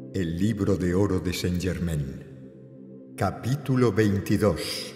El libro de oro de Saint-Germain. Capítulo 22.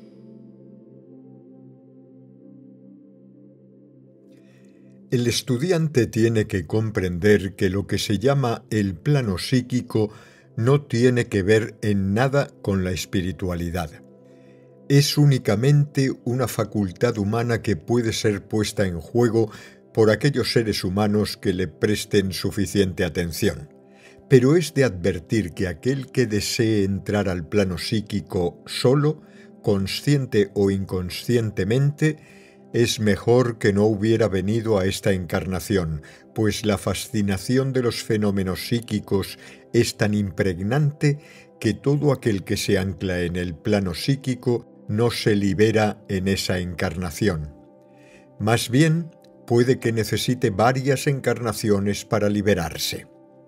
El estudiante tiene que comprender que lo que se llama el plano psíquico no tiene que ver en nada con la espiritualidad. Es únicamente una facultad humana que puede ser puesta en juego por aquellos seres humanos que le presten suficiente atención. Pero es de advertir que aquel que desee entrar al plano psíquico solo, consciente o inconscientemente, es mejor que no hubiera venido a esta encarnación, pues la fascinación de los fenómenos psíquicos es tan impregnante que todo aquel que se ancla en el plano psíquico no se libera en esa encarnación. Más bien, puede que necesite varias encarnaciones para liberarse.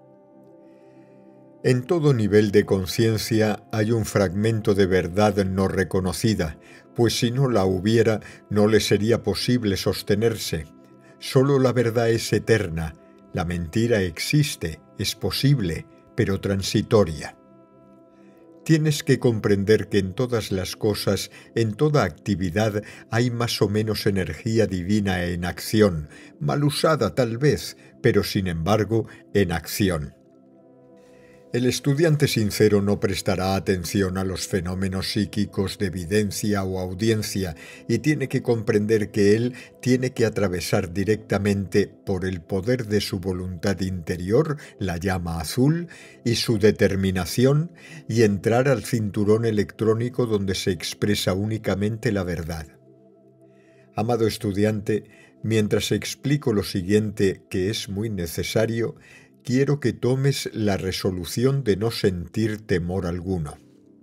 En todo nivel de conciencia hay un fragmento de verdad no reconocida, pues si no la hubiera, no le sería posible sostenerse. Solo la verdad es eterna, la mentira existe, es posible, pero transitoria. Tienes que comprender que en todas las cosas, en toda actividad, hay más o menos energía divina en acción, mal usada tal vez, pero sin embargo en acción. El estudiante sincero no prestará atención a los fenómenos psíquicos de evidencia o audiencia y tiene que comprender que él tiene que atravesar directamente por el poder de su voluntad interior, la llama azul, y su determinación, y entrar al cinturón electrónico donde se expresa únicamente la verdad. Amado estudiante, mientras explico lo siguiente que es muy necesario, quiero que tomes la resolución de no sentir temor alguno.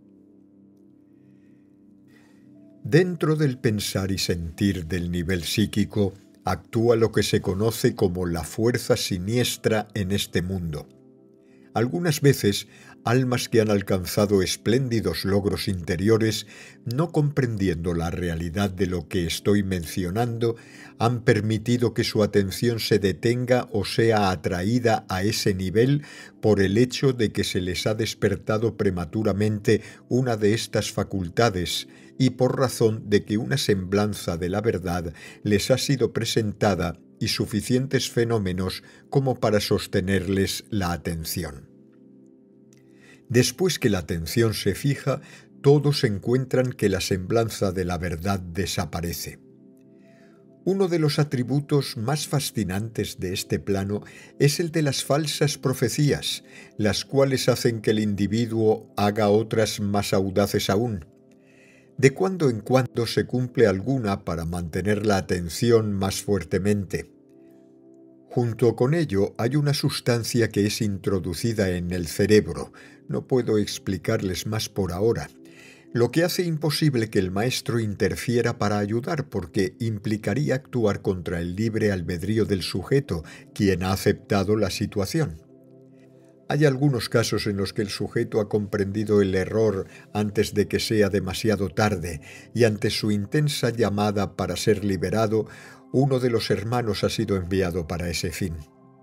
Dentro del pensar y sentir del nivel psíquico actúa lo que se conoce como la fuerza siniestra en este mundo. Algunas veces, almas que han alcanzado espléndidos logros interiores, no comprendiendo la realidad de lo que estoy mencionando, han permitido que su atención se detenga o sea atraída a ese nivel por el hecho de que se les ha despertado prematuramente una de estas facultades y por razón de que una semblanza de la verdad les ha sido presentada y suficientes fenómenos como para sostenerles la atención. Después que la atención se fija, todos encuentran que la semblanza de la verdad desaparece. Uno de los atributos más fascinantes de este plano es el de las falsas profecías, las cuales hacen que el individuo haga otras más audaces aún. De cuando en cuando se cumple alguna para mantener la atención más fuertemente. Junto con ello hay una sustancia que es introducida en el cerebro, no puedo explicarles más por ahora, lo que hace imposible que el maestro interfiera para ayudar porque implicaría actuar contra el libre albedrío del sujeto, quien ha aceptado la situación. Hay algunos casos en los que el sujeto ha comprendido el error antes de que sea demasiado tarde y ante su intensa llamada para ser liberado, uno de los hermanos ha sido enviado para ese fin.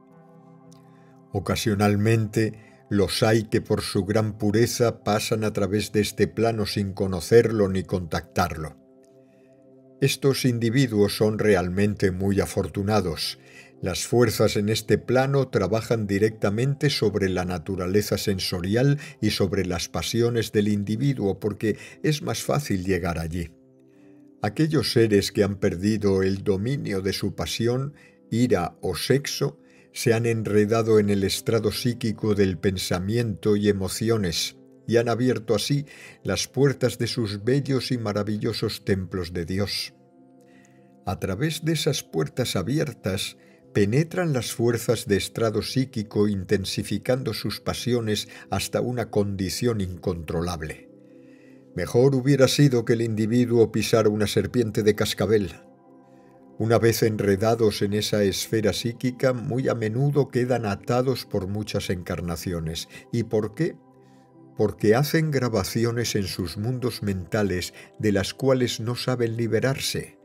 Ocasionalmente, los hay que por su gran pureza pasan a través de este plano sin conocerlo ni contactarlo. Estos individuos son realmente muy afortunados. Las fuerzas en este plano trabajan directamente sobre la naturaleza sensorial y sobre las pasiones del individuo porque es más fácil llegar allí. Aquellos seres que han perdido el dominio de su pasión, ira o sexo, se han enredado en el estrado psíquico del pensamiento y emociones y han abierto así las puertas de sus bellos y maravillosos templos de Dios. A través de esas puertas abiertas penetran las fuerzas de estrado psíquico intensificando sus pasiones hasta una condición incontrolable. Mejor hubiera sido que el individuo pisara una serpiente de cascabel. Una vez enredados en esa esfera psíquica, muy a menudo quedan atados por muchas encarnaciones. ¿Y por qué? Porque hacen grabaciones en sus mundos mentales de las cuales no saben liberarse,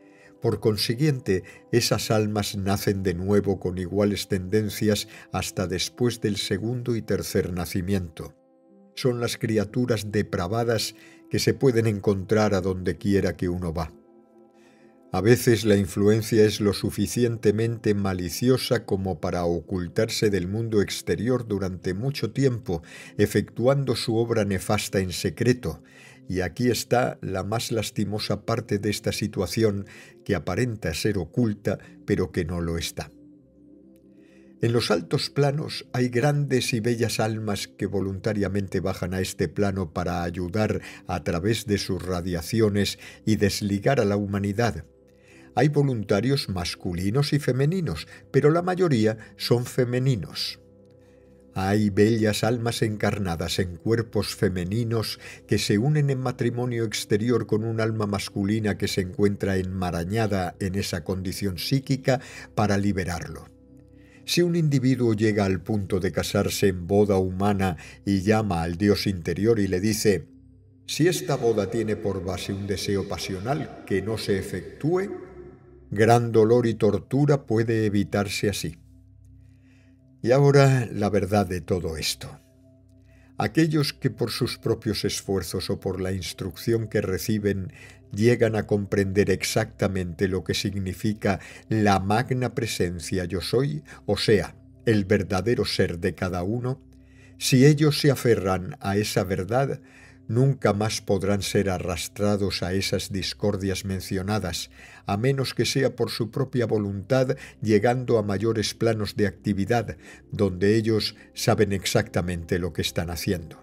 Por consiguiente, esas almas nacen de nuevo con iguales tendencias hasta después del segundo y tercer nacimiento. Son las criaturas depravadas que se pueden encontrar a donde quiera que uno va. A veces la influencia es lo suficientemente maliciosa como para ocultarse del mundo exterior durante mucho tiempo, efectuando su obra nefasta en secreto, y aquí está la más lastimosa parte de esta situación, que aparenta ser oculta, pero que no lo está. En los altos planos hay grandes y bellas almas que voluntariamente bajan a este plano para ayudar a través de sus radiaciones y desligar a la humanidad. Hay voluntarios masculinos y femeninos, pero la mayoría son femeninos. Hay bellas almas encarnadas en cuerpos femeninos que se unen en matrimonio exterior con un alma masculina que se encuentra enmarañada en esa condición psíquica para liberarlo. Si un individuo llega al punto de casarse en boda humana y llama al Dios interior y le dice: si esta boda tiene por base un deseo pasional que no se efectúe, gran dolor y tortura puede evitarse así. Y ahora la verdad de todo esto. Aquellos que por sus propios esfuerzos o por la instrucción que reciben llegan a comprender exactamente lo que significa la magna presencia yo soy, o sea, el verdadero ser de cada uno, si ellos se aferran a esa verdad, nunca más podrán ser arrastrados a esas discordias mencionadas, a menos que sea por su propia voluntad, llegando a mayores planos de actividad, donde ellos saben exactamente lo que están haciendo.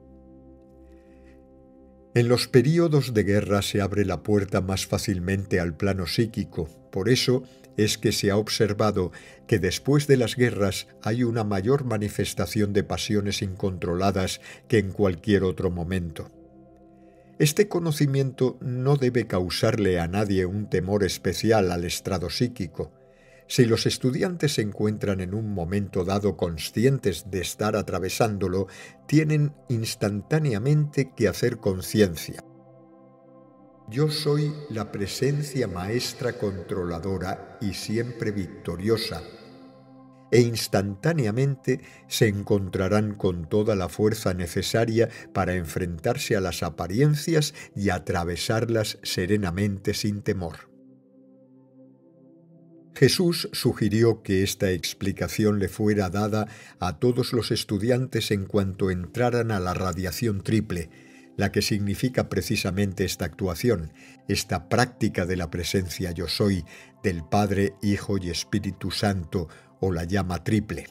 En los períodos de guerra se abre la puerta más fácilmente al plano psíquico, por eso es que se ha observado que después de las guerras hay una mayor manifestación de pasiones incontroladas que en cualquier otro momento. Este conocimiento no debe causarle a nadie un temor especial al estrado psíquico. Si los estudiantes se encuentran en un momento dado conscientes de estar atravesándolo, tienen instantáneamente que hacer conciencia. Yo soy la presencia maestra controladora y siempre victoriosa, e instantáneamente se encontrarán con toda la fuerza necesaria para enfrentarse a las apariencias y atravesarlas serenamente sin temor. Jesús sugirió que esta explicación le fuera dada a todos los estudiantes en cuanto entraran a la radiación triple, la que significa precisamente esta actuación, esta práctica de la presencia yo soy, del Padre, Hijo y Espíritu Santo, o la llama triple.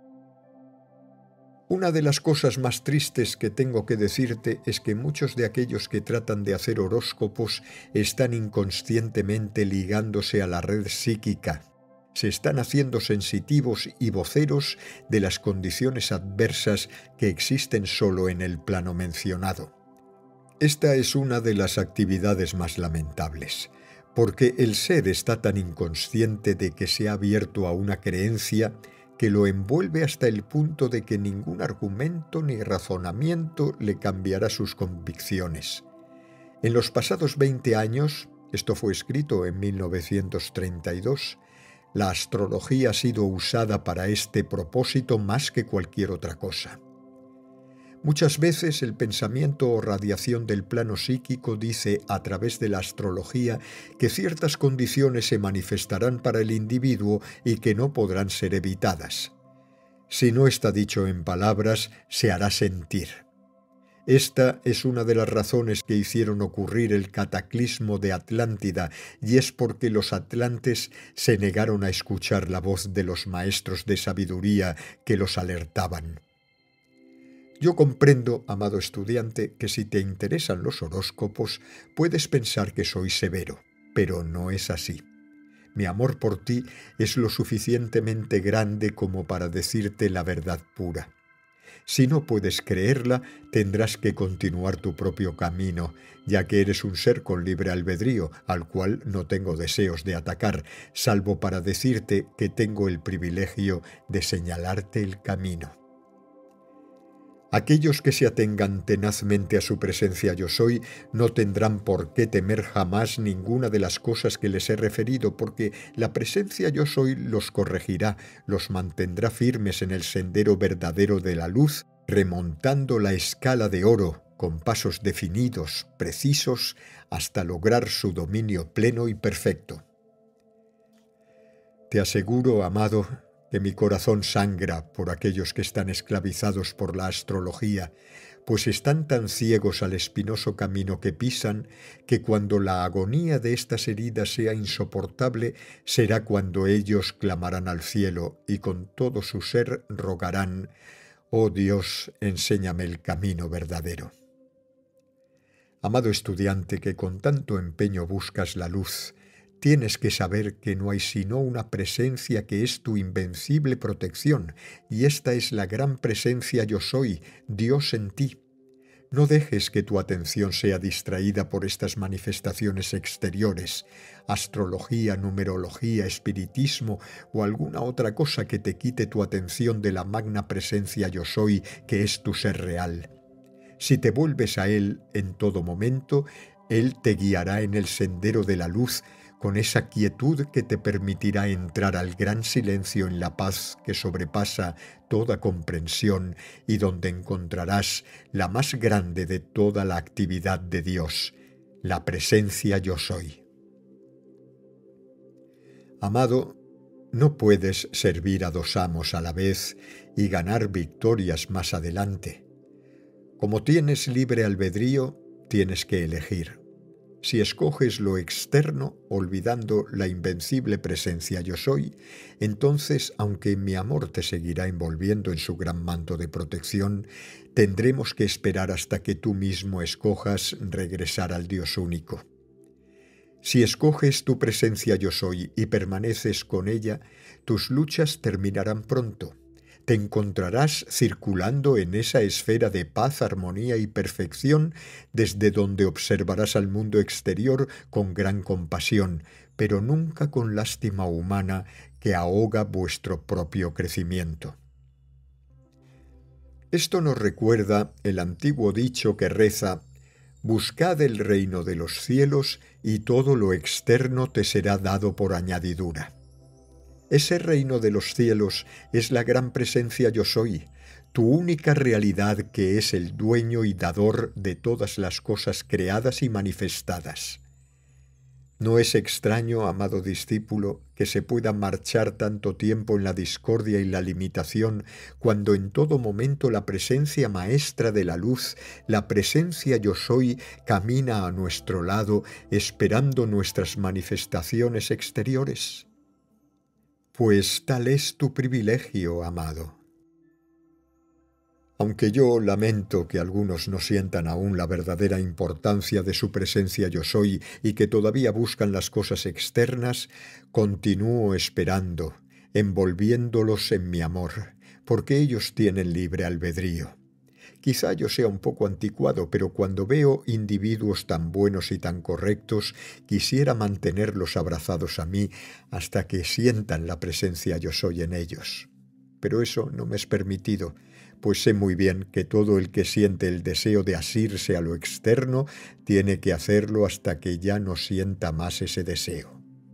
Una de las cosas más tristes que tengo que decirte es que muchos de aquellos que tratan de hacer horóscopos están inconscientemente ligándose a la red psíquica. Se están haciendo sensitivos y voceros de las condiciones adversas que existen solo en el plano mencionado. Esta es una de las actividades más lamentables, porque el ser está tan inconsciente de que se ha abierto a una creencia que lo envuelve hasta el punto de que ningún argumento ni razonamiento le cambiará sus convicciones. En los pasados 20 años, esto fue escrito en 1932, la astrología ha sido usada para este propósito más que cualquier otra cosa. Muchas veces el pensamiento o radiación del plano psíquico dice a través de la astrología que ciertas condiciones se manifestarán para el individuo y que no podrán ser evitadas. Si no está dicho en palabras, se hará sentir. Esta es una de las razones que hicieron ocurrir el cataclismo de Atlántida, y es porque los atlantes se negaron a escuchar la voz de los maestros de sabiduría que los alertaban. Yo comprendo, amado estudiante, que si te interesan los horóscopos, puedes pensar que soy severo, pero no es así. Mi amor por ti es lo suficientemente grande como para decirte la verdad pura. Si no puedes creerla, tendrás que continuar tu propio camino, ya que eres un ser con libre albedrío, al cual no tengo deseos de atacar, salvo para decirte que tengo el privilegio de señalarte el camino. Aquellos que se atengan tenazmente a su presencia yo soy no tendrán por qué temer jamás ninguna de las cosas que les he referido, porque la presencia yo soy los corregirá, los mantendrá firmes en el sendero verdadero de la luz, remontando la escala de oro con pasos definidos, precisos, hasta lograr su dominio pleno y perfecto. Te aseguro, amado, que mi corazón sangra por aquellos que están esclavizados por la astrología, pues están tan ciegos al espinoso camino que pisan, que cuando la agonía de estas heridas sea insoportable, será cuando ellos clamarán al cielo y con todo su ser rogarán: «Oh Dios, enséñame el camino verdadero». Amado estudiante que con tanto empeño buscas la luz, tienes que saber que no hay sino una presencia que es tu invencible protección, y esta es la gran presencia yo soy, Dios en ti. No dejes que tu atención sea distraída por estas manifestaciones exteriores, astrología, numerología, espiritismo o alguna otra cosa que te quite tu atención de la magna presencia yo soy, que es tu ser real. Si te vuelves a Él en todo momento, Él te guiará en el sendero de la luz, con esa quietud que te permitirá entrar al gran silencio en la paz que sobrepasa toda comprensión y donde encontrarás la más grande de toda la actividad de Dios, la presencia yo soy. Amado, no puedes servir a dos amos a la vez y ganar victorias más adelante. Como tienes libre albedrío, tienes que elegir. Si escoges lo externo, olvidando la invencible presencia yo soy, entonces, aunque mi amor te seguirá envolviendo en su gran manto de protección, tendremos que esperar hasta que tú mismo escojas regresar al Dios único. Si escoges tu presencia yo soy y permaneces con ella, tus luchas terminarán pronto. Te encontrarás circulando en esa esfera de paz, armonía y perfección, desde donde observarás al mundo exterior con gran compasión, pero nunca con lástima humana que ahoga vuestro propio crecimiento. Esto nos recuerda el antiguo dicho que reza: «Buscad el reino de los cielos y todo lo externo te será dado por añadidura». Ese reino de los cielos es la gran presencia yo soy, tu única realidad, que es el dueño y dador de todas las cosas creadas y manifestadas. No es extraño, amado discípulo, que se pueda marchar tanto tiempo en la discordia y la limitación, cuando en todo momento la presencia maestra de la luz, la presencia yo soy, camina a nuestro lado, esperando nuestras manifestaciones exteriores. Pues tal es tu privilegio, amado. Aunque yo lamento que algunos no sientan aún la verdadera importancia de su presencia yo soy y que todavía buscan las cosas externas, continúo esperando, envolviéndolos en mi amor, porque ellos tienen libre albedrío. Quizá yo sea un poco anticuado, pero cuando veo individuos tan buenos y tan correctos, quisiera mantenerlos abrazados a mí hasta que sientan la presencia yo soy en ellos. Pero eso no me es permitido, pues sé muy bien que todo el que siente el deseo de asirse a lo externo tiene que hacerlo hasta que ya no sienta más ese deseo.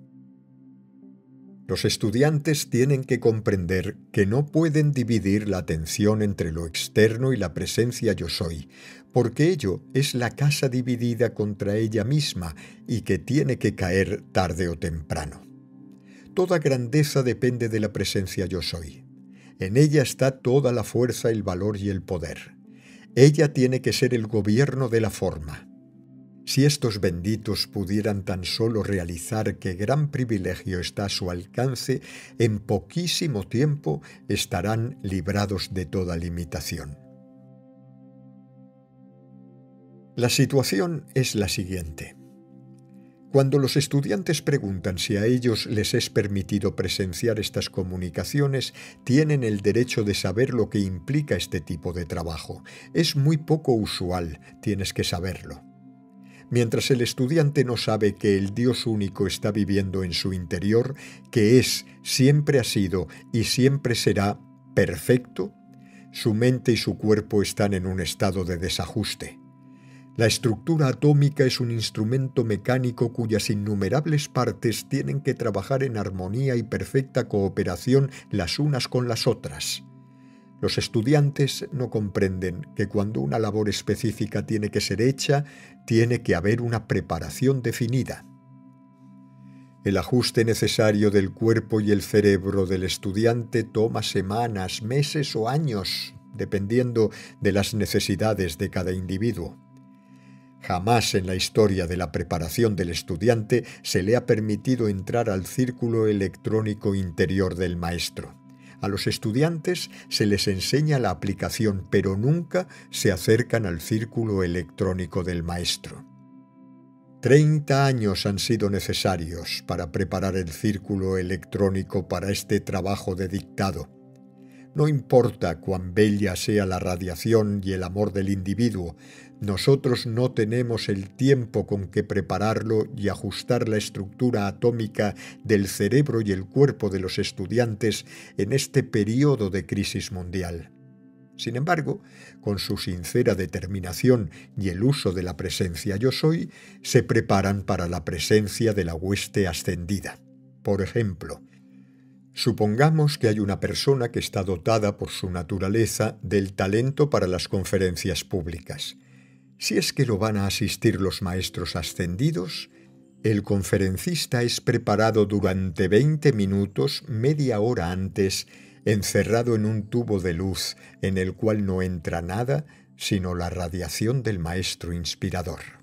Los estudiantes tienen que comprender que no pueden dividir la atención entre lo externo y la presencia yo soy, porque ello es la casa dividida contra ella misma y que tiene que caer tarde o temprano. Toda grandeza depende de la presencia yo soy. En ella está toda la fuerza, el valor y el poder. Ella tiene que ser el gobierno de la forma. Si estos benditos pudieran tan solo realizar qué gran privilegio está a su alcance, en poquísimo tiempo estarán librados de toda limitación. La situación es la siguiente. Cuando los estudiantes preguntan si a ellos les es permitido presenciar estas comunicaciones, tienen el derecho de saber lo que implica este tipo de trabajo. Es muy poco usual, tienes que saberlo. Mientras el estudiante no sabe que el Dios único está viviendo en su interior, que es, siempre ha sido y siempre será perfecto, Su mente y su cuerpo están en un estado de desajuste. La estructura atómica es un instrumento mecánico cuyas innumerables partes tienen que trabajar en armonía y perfecta cooperación las unas con las otras. Los estudiantes no comprenden que cuando una labor específica tiene que ser hecha, tiene que haber una preparación definida. El ajuste necesario del cuerpo y el cerebro del estudiante toma semanas, meses o años, dependiendo de las necesidades de cada individuo. Jamás en la historia de la preparación del estudiante se le ha permitido entrar al círculo electrónico interior del maestro. A los estudiantes se les enseña la aplicación, pero nunca se acercan al círculo electrónico del maestro. 30 años han sido necesarios para preparar el círculo electrónico para este trabajo de dictado. No importa cuán bella sea la radiación y el amor del individuo, nosotros no tenemos el tiempo con que prepararlo y ajustar la estructura atómica del cerebro y el cuerpo de los estudiantes en este periodo de crisis mundial. Sin embargo, con su sincera determinación y el uso de la presencia yo soy, se preparan para la presencia de la hueste ascendida. Por ejemplo, supongamos que hay una persona que está dotada por su naturaleza del talento para las conferencias públicas. Si es que lo van a asistir los maestros ascendidos, el conferencista es preparado durante 20 minutos, media hora antes, encerrado en un tubo de luz en el cual no entra nada sino la radiación del maestro inspirador.